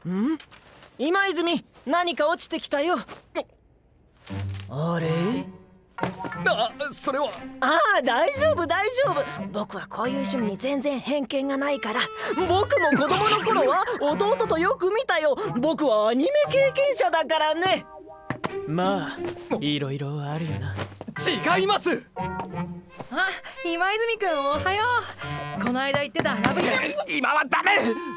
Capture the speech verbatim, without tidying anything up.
ん？今泉、何か落ちてきたよ。あれ？ あ、それは。 ああ、大丈夫大丈夫。僕はこういう趣味に全然偏見がないから。僕も子供の頃は弟とよく見たよ。僕はアニメ経験者だからね。まあいろいろあるよな。 違います。 あ、今泉くんおはよう。この間言ってたラブゲーム。 今はダメ。